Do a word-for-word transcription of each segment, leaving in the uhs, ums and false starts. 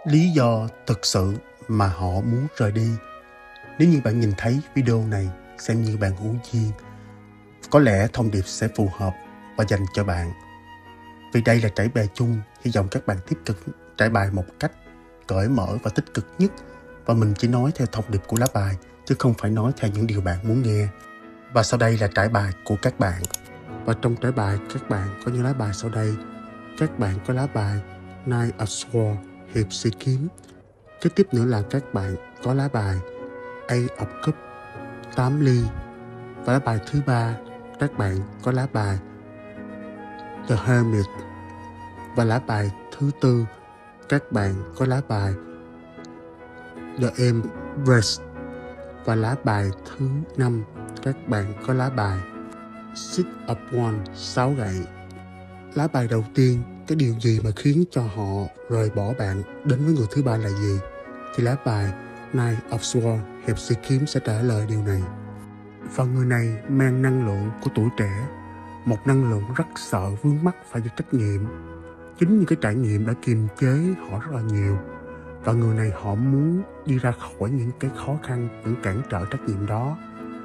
lý do thực sự mà họ muốn rời đi. Nếu như bạn nhìn thấy video này xem như bạn hữu duyên, có lẽ thông điệp sẽ phù hợp và dành cho bạn. Vì đây là trải bài chung, hy vọng các bạn tiếp tục trải bài một cách cởi mở và tích cực nhất. Và mình chỉ nói theo thông điệp của lá bài, chứ không phải nói theo những điều bạn muốn nghe. Và sau đây là trải bài của các bạn. Và trong trải bài các bạn có những lá bài sau đây. Các bạn có lá bài Knight of Swords, hiệp sĩ kiếm. Kế tiếp nữa là các bạn có lá bài Ace of Cups, tám ly. Và lá bài thứ ba, các bạn có lá bài The Hermit. Và lá bài thứ tư, các bạn có lá bài The Empress. Và lá bài thứ năm, các bạn có lá bài Six of Wands, sáu gậy. Lá bài đầu tiên, cái điều gì mà khiến cho họ rời bỏ bạn đến với người thứ ba là gì? Thì lá bài Knight of Swords, hiệp sĩ kiếm sẽ trả lời điều này. Và người này mang năng lượng của tuổi trẻ, một năng lượng rất sợ vướng mắc phải chịu trách nhiệm. Chính những cái trải nghiệm đã kiềm chế họ rất là nhiều. Và người này họ muốn đi ra khỏi những cái khó khăn, những cản trở trách nhiệm đó.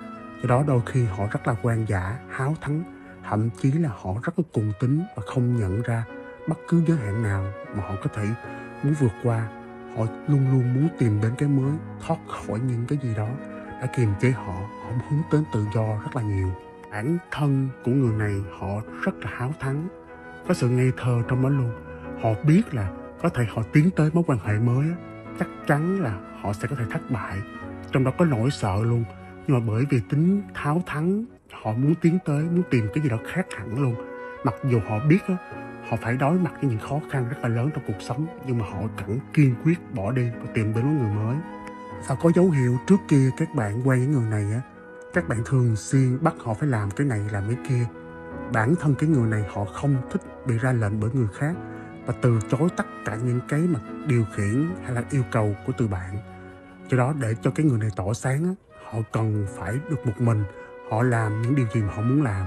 Do đó đôi khi họ rất là quan giả, háo thắng, thậm chí là họ rất là cuồng tín và không nhận ra bất cứ giới hạn nào mà họ có thể muốn vượt qua. Họ luôn luôn muốn tìm đến cái mới, thoát khỏi những cái gì đó đã kiềm chế họ. Họ hướng đến tự do rất là nhiều. Bản thân của người này họ rất là háo thắng, có sự ngây thơ trong đó luôn. Họ biết là có thể họ tiến tới mối quan hệ mới, chắc chắn là họ sẽ có thể thất bại. Trong đó có nỗi sợ luôn. Nhưng mà bởi vì tính tháo thắng, họ muốn tiến tới, muốn tìm cái gì đó khác hẳn luôn. Mặc dù họ biết đó, họ phải đối mặt với những khó khăn rất là lớn trong cuộc sống, nhưng mà họ vẫn kiên quyết bỏ đi và tìm đến với người mới. Và có dấu hiệu trước kia các bạn quen với người này á, các bạn thường xuyên bắt họ phải làm cái này làm cái kia. Bản thân cái người này họ không thích bị ra lệnh bởi người khác và từ chối tất cả những cái mà điều khiển hay là yêu cầu của từ bạn. Do đó để cho cái người này tỏa sáng á, họ cần phải được một mình, họ làm những điều gì mà họ muốn làm.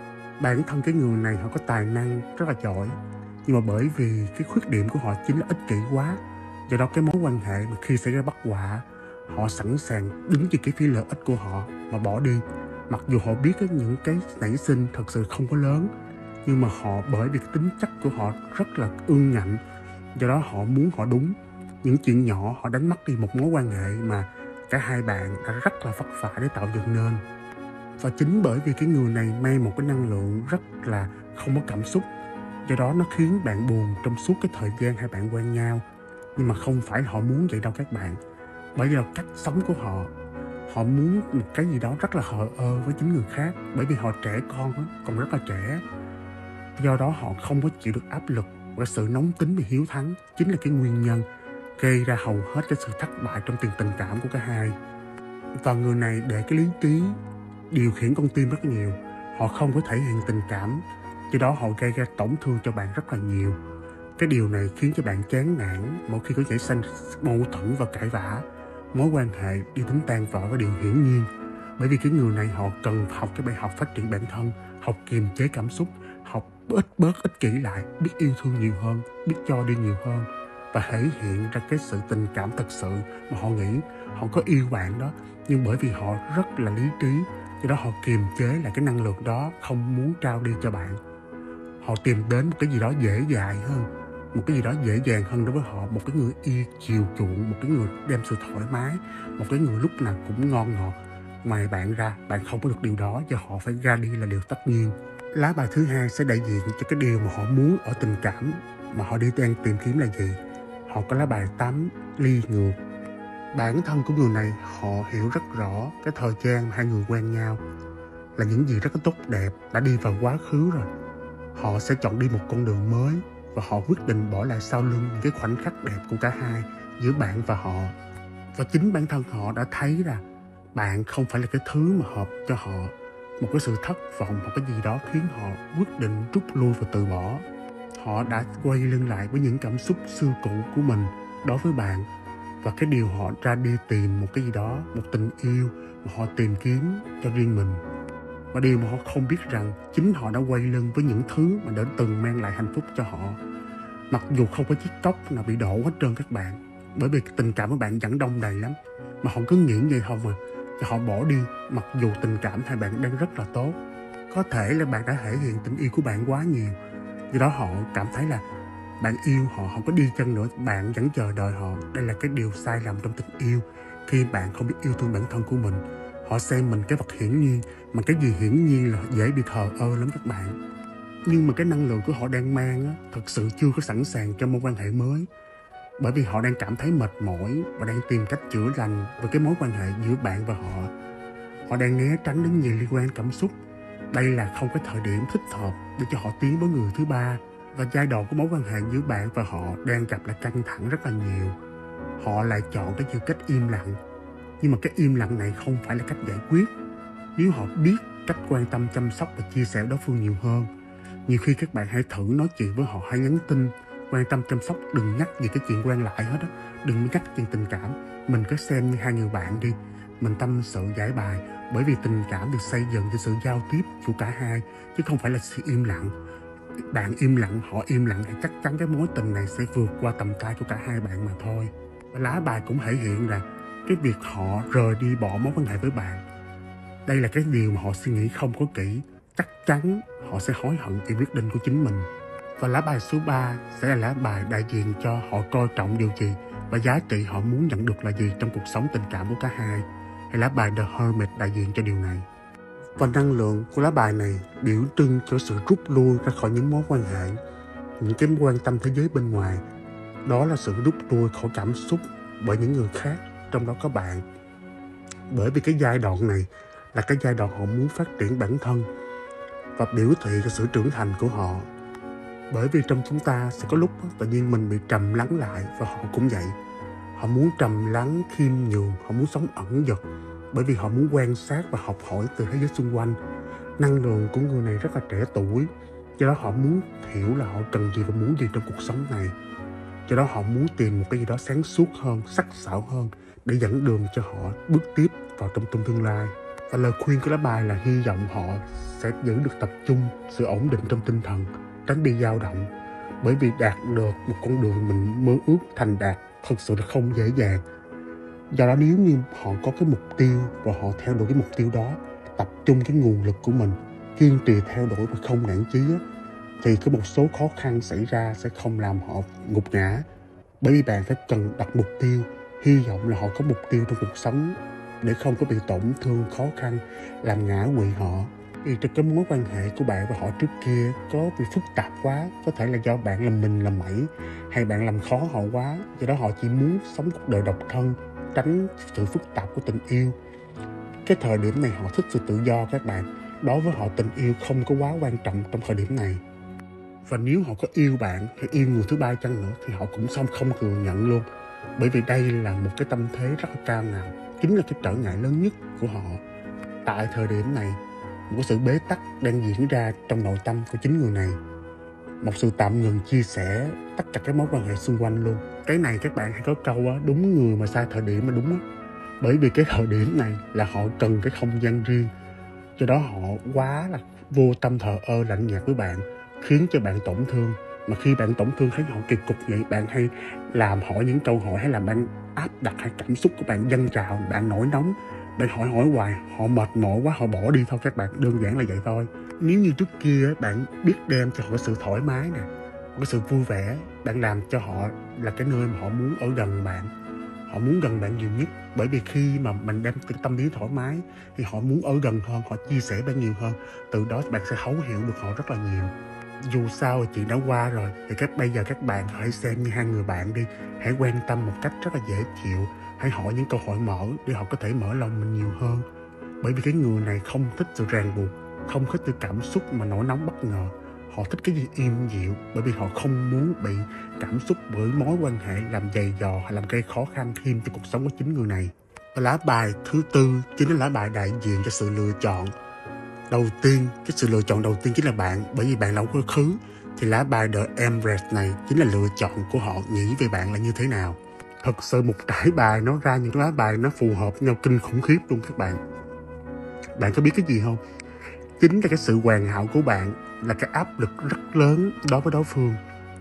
Bản thân cái người này họ có tài năng rất là giỏi, nhưng mà bởi vì cái khuyết điểm của họ chính là ích kỷ quá. Do đó cái mối quan hệ mà khi xảy ra bất hòa, họ sẵn sàng đứng về cái phía lợi ích của họ mà bỏ đi. Mặc dù họ biết những cái nảy sinh thật sự không có lớn, nhưng mà họ bởi vì cái tính chất của họ rất là ương ngạnh. Do đó họ muốn họ đúng. Những chuyện nhỏ họ đánh mất đi một mối quan hệ mà cả hai bạn đã rất là vất vả để tạo dựng nên. Và chính bởi vì cái người này mang một cái năng lượng rất là không có cảm xúc, do đó nó khiến bạn buồn trong suốt cái thời gian hai bạn quen nhau. Nhưng mà không phải họ muốn vậy đâu các bạn. Bởi vì là cách sống của họ, họ muốn một cái gì đó rất là hờ ơ với chính người khác. Bởi vì họ trẻ con đó, còn rất là trẻ. Do đó họ không có chịu được áp lực và sự nóng tính và hiếu thắng chính là cái nguyên nhân gây ra hầu hết cái sự thất bại trong tiền tình cảm của cả hai. Và người này để cái lý trí điều khiển con tim rất nhiều. Họ không có thể hiện tình cảm, do đó họ gây ra tổn thương cho bạn rất là nhiều. Cái điều này khiến cho bạn chán nản mỗi khi có thể sanh mâu thuẫn và cãi vã. Mối quan hệ đi đến tan vỡ và điều hiển nhiên. Bởi vì cái người này họ cần học cái bài học phát triển bản thân, học kiềm chế cảm xúc, học ít bớt ích kỷ lại, biết yêu thương nhiều hơn, biết cho đi nhiều hơn và thể hiện ra cái sự tình cảm thật sự mà họ nghĩ họ có yêu bạn đó. Nhưng bởi vì họ rất là lý trí, do đó họ kiềm chế lại cái năng lượng đó, không muốn trao đi cho bạn. Họ tìm đến một cái gì đó dễ dãi hơn, một cái gì đó dễ dàng hơn đối với họ. Một cái người yêu chiều chuộng, một cái người đem sự thoải mái, một cái người lúc nào cũng ngon ngọt. Ngoài bạn ra, bạn không có được điều đó, do họ phải ra đi là điều tất nhiên. Lá bài thứ hai sẽ đại diện cho cái điều mà họ muốn ở tình cảm mà họ đi đang tìm kiếm là gì. Họ có lá bài tám ly ngược. Bản thân của người này họ hiểu rất rõ cái thời gian hai người quen nhau là những gì rất là tốt đẹp đã đi vào quá khứ rồi. Họ sẽ chọn đi một con đường mới và họ quyết định bỏ lại sau lưng những cái khoảnh khắc đẹp của cả hai giữa bạn và họ. Và chính bản thân họ đã thấy là bạn không phải là cái thứ mà hợp cho họ. Một cái sự thất vọng, một cái gì đó khiến họ quyết định rút lui và từ bỏ. Họ đã quay lưng lại với những cảm xúc xưa cũ của mình đối với bạn. Và cái điều họ ra đi tìm một cái gì đó, một tình yêu mà họ tìm kiếm cho riêng mình. Và điều mà họ không biết rằng chính họ đã quay lưng với những thứ mà đã từng mang lại hạnh phúc cho họ. Mặc dù không có chiếc cốc nào bị đổ hết trơn các bạn, bởi vì cái tình cảm của bạn vẫn đông đầy lắm, mà họ cứ nghĩ vậy không à, cho họ bỏ đi mặc dù tình cảm hai bạn đang rất là tốt. Có thể là bạn đã thể hiện tình yêu của bạn quá nhiều, do đó họ cảm thấy là bạn yêu họ, họ có đi chăng nữa bạn vẫn chờ đợi họ. Đây là cái điều sai lầm trong tình yêu. Khi bạn không biết yêu thương bản thân của mình, họ xem mình cái vật hiển nhiên, mà cái gì hiển nhiên là dễ bị thờ ơ lắm các bạn. Nhưng mà cái năng lượng của họ đang mang á, thật sự chưa có sẵn sàng cho mối quan hệ mới, bởi vì họ đang cảm thấy mệt mỏi và đang tìm cách chữa lành với cái mối quan hệ giữa bạn và họ. Họ đang né tránh đến nhiều liên quan cảm xúc. Đây là không cái thời điểm thích hợp để cho họ tiến với người thứ ba, và giai đoạn của mối quan hệ giữa bạn và họ đang gặp lại căng thẳng rất là nhiều. Họ lại chọn cái chữ cách im lặng, nhưng mà cái im lặng này không phải là cách giải quyết. Nếu họ biết cách quan tâm, chăm sóc và chia sẻ đối phương nhiều hơn, nhiều khi các bạn hãy thử nói chuyện với họ, hãy nhắn tin quan tâm chăm sóc, đừng nhắc về cái chuyện quan lại hết á, đừng nhắc chuyện tình cảm. Mình cứ xem như hai người bạn đi, mình tâm sự giải bài, bởi vì tình cảm được xây dựng từ sự giao tiếp của cả hai, chứ không phải là sự im lặng. Bạn im lặng, họ im lặng thì chắc chắn cái mối tình này sẽ vượt qua tầm tay của cả hai bạn mà thôi. Và lá bài cũng thể hiện là cái việc họ rời đi, bỏ mối quan hệ với bạn, đây là cái điều mà họ suy nghĩ không có kỹ. Chắc chắn họ sẽ hối hận vì quyết định của chính mình. Và lá bài số ba sẽ là lá bài đại diện cho họ coi trọng điều gì và giá trị họ muốn nhận được là gì trong cuộc sống tình cảm của cả hai. Hay lá bài The Hermit đại diện cho điều này. Và năng lượng của lá bài này biểu trưng cho sự rút lui ra khỏi những mối quan hệ, những cái quan tâm thế giới bên ngoài. Đó là sự rút lui khỏi cảm xúc bởi những người khác, trong đó có bạn. Bởi vì cái giai đoạn này là cái giai đoạn họ muốn phát triển bản thân và biểu thị cho sự trưởng thành của họ. Bởi vì trong chúng ta sẽ có lúc tự nhiên mình bị trầm lắng lại, và họ cũng vậy. Họ muốn trầm lắng, khiêm nhường, họ muốn sống ẩn dật, bởi vì họ muốn quan sát và học hỏi từ thế giới xung quanh. Năng lượng của người này rất là trẻ tuổi, do đó họ muốn hiểu là họ cần gì và muốn gì trong cuộc sống này. Do đó họ muốn tìm một cái gì đó sáng suốt hơn, sắc sảo hơn để dẫn đường cho họ bước tiếp vào trong trong tương lai. Và lời khuyên của lá bài là hy vọng họ sẽ giữ được tập trung, sự ổn định trong tinh thần, tránh bị dao động. Bởi vì đạt được một con đường mình mơ ước thành đạt thật sự là không dễ dàng. Do đó nếu như họ có cái mục tiêu và họ theo đuổi cái mục tiêu đó, tập trung cái nguồn lực của mình, kiên trì theo đuổi và không nản chí á, thì có một số khó khăn xảy ra sẽ không làm họ gục ngã. Bởi vì bạn phải cần đặt mục tiêu, hy vọng là họ có mục tiêu trong cuộc sống để không có bị tổn thương, khó khăn, làm ngã quỵ họ. Vì trong cái mối quan hệ của bạn và họ trước kia có bị phức tạp quá, có thể là do bạn làm mình làm mẩy, hay bạn làm khó họ quá, do đó họ chỉ muốn sống cuộc đời độc thân, tránh sự phức tạp của tình yêu. Cái thời điểm này họ thích sự tự do các bạn. Đối với họ tình yêu không có quá quan trọng trong thời điểm này. Và nếu họ có yêu bạn hay yêu người thứ ba chăng nữa thì họ cũng xong không thừa nhận luôn. Bởi vì đây là một cái tâm thế rất là cao ngạo, chính là cái trở ngại lớn nhất của họ. Tại thời điểm này, một sự bế tắc đang diễn ra trong nội tâm của chính người này. Một sự tạm ngừng chia sẻ tất cả các mối quan hệ xung quanh luôn. Cái này các bạn hay có câu á, đúng người mà sai thời điểm mà đúng á. Bởi vì cái thời điểm này là họ cần cái không gian riêng, do đó họ quá là vô tâm, thờ ơ, lạnh nhạt với bạn, khiến cho bạn tổn thương. Mà khi bạn tổn thương thấy họ kỳ cục vậy, bạn hay làm hỏi những câu hỏi, hay là bạn áp đặt, hay cảm xúc của bạn dâng trào, bạn nổi nóng, bạn hỏi hỏi hoài, họ mệt mỏi quá, họ bỏ đi thôi các bạn, đơn giản là vậy thôi. Nếu như trước kia bạn biết đem cho họ sự thoải mái nè, cái sự vui vẻ, bạn làm cho họ là cái nơi mà họ muốn ở gần bạn, họ muốn gần bạn nhiều nhất. Bởi vì khi mà mình đem cái tâm lý thoải mái thì họ muốn ở gần hơn, họ chia sẻ bạn nhiều hơn, từ đó bạn sẽ thấu hiểu được họ rất là nhiều. Dù sao thì chuyện đã qua rồi, thì các bây giờ các bạn hãy xem như hai người bạn đi, hãy quan tâm một cách rất là dễ chịu, hãy hỏi những câu hỏi mở để họ có thể mở lòng mình nhiều hơn. Bởi vì cái người này không thích sự ràng buộc, không thích sự cảm xúc mà nổi nóng bất ngờ. Họ thích cái gì im dịu, bởi vì họ không muốn bị cảm xúc bởi mối quan hệ làm dày dò hay làm gây khó khăn thêm cho cuộc sống của chính người này. Và lá bài thứ tư chính là lá bài đại diện cho sự lựa chọn. Đầu tiên, cái sự lựa chọn đầu tiên chính là bạn, bởi vì bạn là quá khứ. Thì lá bài The Empress này chính là lựa chọn của họ nghĩ về bạn là như thế nào. Thật sự một trải bài nó ra những lá bài nó phù hợp nhau kinh khủng khiếp luôn các bạn. Bạn có biết cái gì không? Chính là cái sự hoàn hảo của bạn là cái áp lực rất lớn đối với đối phương.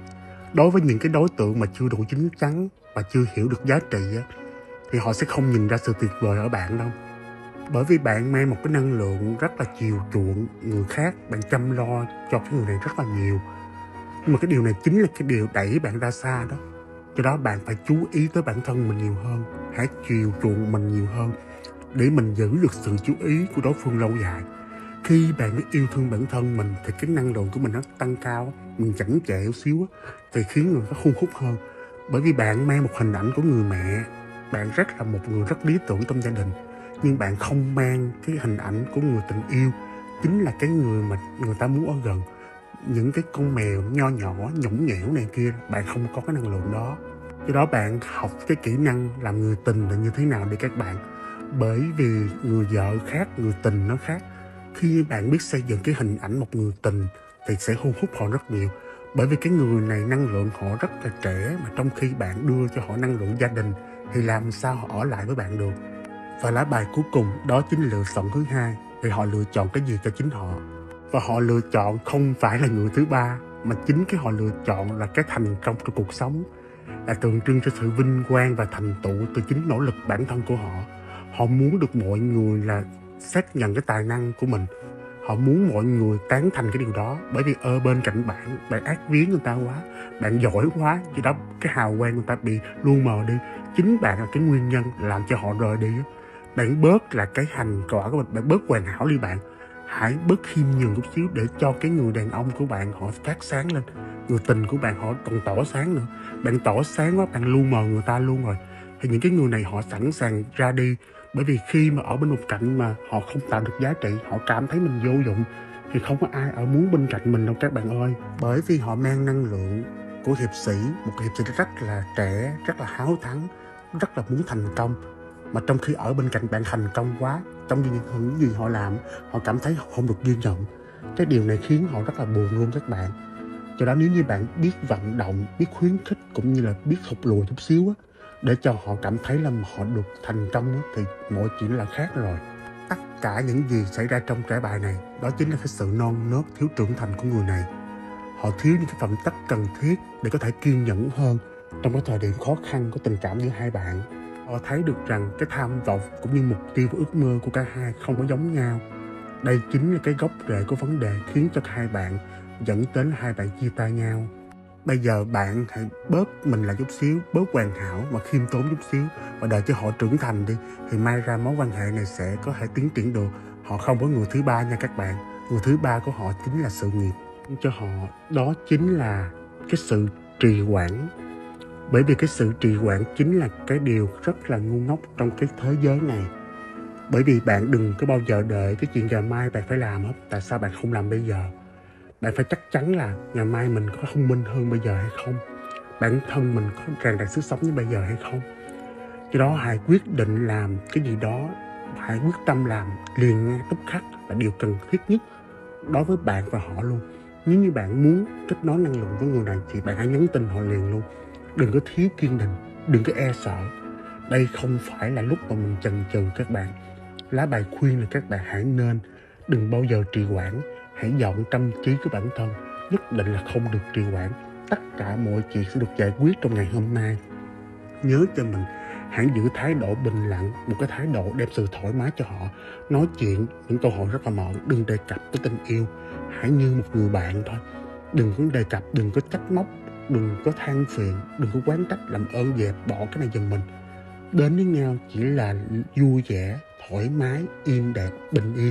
Đối với những cái đối tượng mà chưa đủ chín chắn và chưa hiểu được giá trị á, thì họ sẽ không nhìn ra sự tuyệt vời ở bạn đâu. Bởi vì bạn mang một cái năng lượng rất là chiều chuộng người khác, bạn chăm lo cho cái người này rất là nhiều. Nhưng mà cái điều này chính là cái điều đẩy bạn ra xa đó. Do đó bạn phải chú ý tới bản thân mình nhiều hơn, hãy chiều chuộng mình nhiều hơn để mình giữ được sự chú ý của đối phương lâu dài. Khi bạn biết yêu thương bản thân mình thì cái năng lượng của mình nó tăng cao, mình chảnh chệ chút xíu thì khiến người ta thu hút hơn. Bởi vì bạn mang một hình ảnh của người mẹ, bạn rất là một người rất lý tưởng trong gia đình, nhưng bạn không mang cái hình ảnh của người tình yêu, chính là cái người mà người ta muốn ở gần. Những cái con mèo nho nhỏ, nhõng nhẽo này kia, bạn không có cái năng lượng đó. Do đó bạn học cái kỹ năng làm người tình là như thế nào để các bạn. Bởi vì người vợ khác, người tình nó khác. Khi bạn biết xây dựng cái hình ảnh một người tình thì sẽ thu hút họ rất nhiều. Bởi vì cái người này năng lượng họ rất là trẻ, mà trong khi bạn đưa cho họ năng lượng gia đình thì làm sao họ ở lại với bạn được. Và lá bài cuối cùng đó chính là lựa chọn thứ hai, thì họ lựa chọn cái gì cho chính họ. Và họ lựa chọn không phải là người thứ ba, mà chính cái họ lựa chọn là cái thành công trong cuộc sống, là tượng trưng cho sự vinh quang và thành tựu từ chính nỗ lực bản thân của họ. Họ muốn được mọi người là xác nhận cái tài năng của mình. Họ muốn mọi người tán thành cái điều đó. Bởi vì ở bên cạnh bạn, bạn ác viếng người ta quá, bạn giỏi quá, vì đó cái hào quang người ta bị lu mờ đi. Chính bạn là cái nguyên nhân làm cho họ rời đi. Bạn bớt là cái hành quả của mình, bạn bớt hoàn hảo đi bạn. Hãy bớt khiêm nhường chút xíu để cho cái người đàn ông của bạn họ phát sáng lên. Người tình của bạn họ còn tỏ sáng nữa. Bạn tỏ sáng quá, bạn lu mờ người ta luôn rồi. Thì những cái người này họ sẵn sàng ra đi. Bởi vì khi mà ở bên một cạnh mà họ không tạo được giá trị, họ cảm thấy mình vô dụng, thì không có ai ở muốn bên cạnh mình đâu các bạn ơi. Bởi vì họ mang năng lượng của hiệp sĩ, một hiệp sĩ rất là trẻ, rất là háo thắng, rất là muốn thành công. Mà trong khi ở bên cạnh bạn thành công quá, trong những gì họ làm, họ cảm thấy không được ghi nhận. Cái điều này khiến họ rất là buồn luôn các bạn. Do đó nếu như bạn biết vận động, biết khuyến khích cũng như là biết thụt lùi chút xíu á, để cho họ cảm thấy là họ được thành công á, thì mọi chuyện là khác rồi. Tất cả những gì xảy ra trong trải bài này, đó chính là cái sự non nớt, thiếu trưởng thành của người này. Họ thiếu những cái phẩm chất cần thiết để có thể kiên nhẫn hơn trong cái thời điểm khó khăn của tình cảm giữa hai bạn. Họ thấy được rằng cái tham vọng cũng như mục tiêu và ước mơ của cả hai không có giống nhau. Đây chính là cái gốc rễ của vấn đề khiến cho hai bạn dẫn đến hai bạn chia tay nhau. Bây giờ bạn hãy bớt mình lại chút xíu, bớt hoàn hảo và khiêm tốn chút xíu, và đợi cho họ trưởng thành đi, thì may ra mối quan hệ này sẽ có thể tiến triển được. Họ không có người thứ ba nha các bạn. Người thứ ba của họ chính là sự nghiệp cho họ, đó chính là cái sự trì hoãn. Bởi vì cái sự trì hoãn chính là cái điều rất là ngu ngốc trong cái thế giới này. Bởi vì bạn đừng có bao giờ đợi cái chuyện ngày mai bạn phải làm hết. Tại sao bạn không làm bây giờ? Bạn phải chắc chắn là ngày mai mình có thông minh hơn bây giờ hay không, bản thân mình có tràn đầy sức sống như bây giờ hay không. Cho đó hãy quyết định làm cái gì đó, hãy quyết tâm làm liền ngay tức khắc là điều cần thiết nhất đối với bạn và họ luôn. Nếu như bạn muốn kết nối năng lượng với người này thì bạn hãy nhắn tin họ liền luôn. Đừng có thiếu kiên định, đừng có e sợ. Đây không phải là lúc mà mình chần chừ các bạn. Lá bài khuyên là các bạn hãy nên đừng bao giờ trì hoãn. Hãy dọn tâm trí của bản thân, nhất định là không được trì hoãn. Tất cả mọi chuyện sẽ được giải quyết trong ngày hôm nay. Nhớ cho mình, hãy giữ thái độ bình lặng, một cái thái độ đem sự thoải mái cho họ. Nói chuyện những câu hỏi rất là mọn, đừng đề cập tới tình yêu, hãy như một người bạn thôi. Đừng có đề cập, đừng có trách móc, đừng có than phiền, đừng có quán trách, làm ơn dẹp bỏ cái này giùm mình. Đến với nhau chỉ là vui vẻ, thoải mái, im đẹp, bình yên.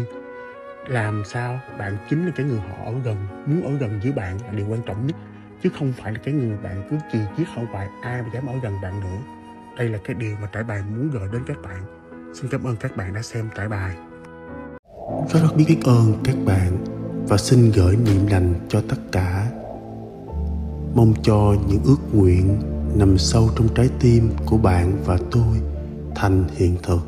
Làm sao bạn chính là cái người họ ở gần, muốn ở gần với bạn là điều quan trọng nhất, chứ không phải là cái người bạn cứ chì chiết hậu hoài, ai mà dám ở gần bạn nữa. Đây là cái điều mà trải bài muốn gửi đến các bạn. Xin cảm ơn các bạn đã xem trải bài. Rất rất biết ơn các bạn và xin gửi niệm lành cho tất cả. Mong cho những ước nguyện nằm sâu trong trái tim của bạn và tôi thành hiện thực.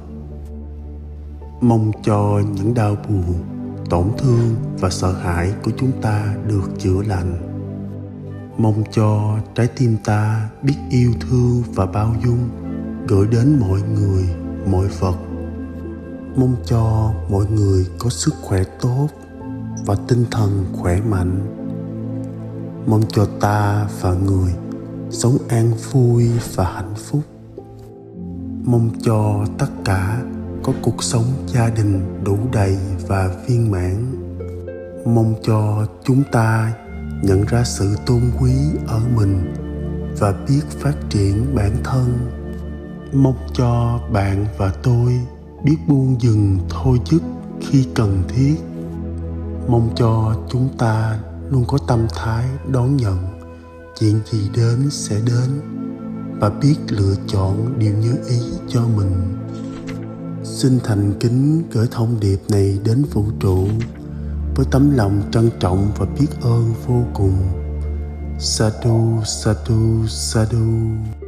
Mong cho những đau buồn, tổn thương và sợ hãi của chúng ta được chữa lành. Mong cho trái tim ta biết yêu thương và bao dung, gửi đến mọi người, mọi vật. Mong cho mọi người có sức khỏe tốt và tinh thần khỏe mạnh. Mong cho ta và người sống an vui và hạnh phúc. Mong cho tất cả có cuộc sống gia đình đủ đầy và viên mãn. Mong cho chúng ta nhận ra sự tôn quý ở mình và biết phát triển bản thân. Mong cho bạn và tôi biết buông dừng thôi dứt khi cần thiết. Mong cho chúng ta luôn có tâm thái đón nhận chuyện gì đến sẽ đến và biết lựa chọn điều như ý cho mình. Xin thành kính gửi thông điệp này đến vũ trụ với tấm lòng trân trọng và biết ơn vô cùng. Sadhu, sadhu, sadhu.